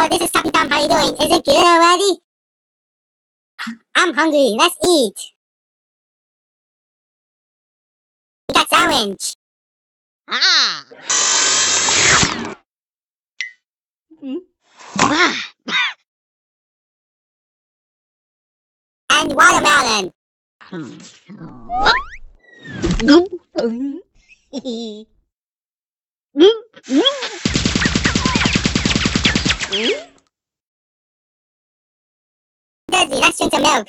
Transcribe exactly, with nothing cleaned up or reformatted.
Hello, this is Kapitan. How you doing? Is it good already? I'm hungry. Let's eat. We got sandwich. Ah. And watermelon. Dizzy, let's drink some milk.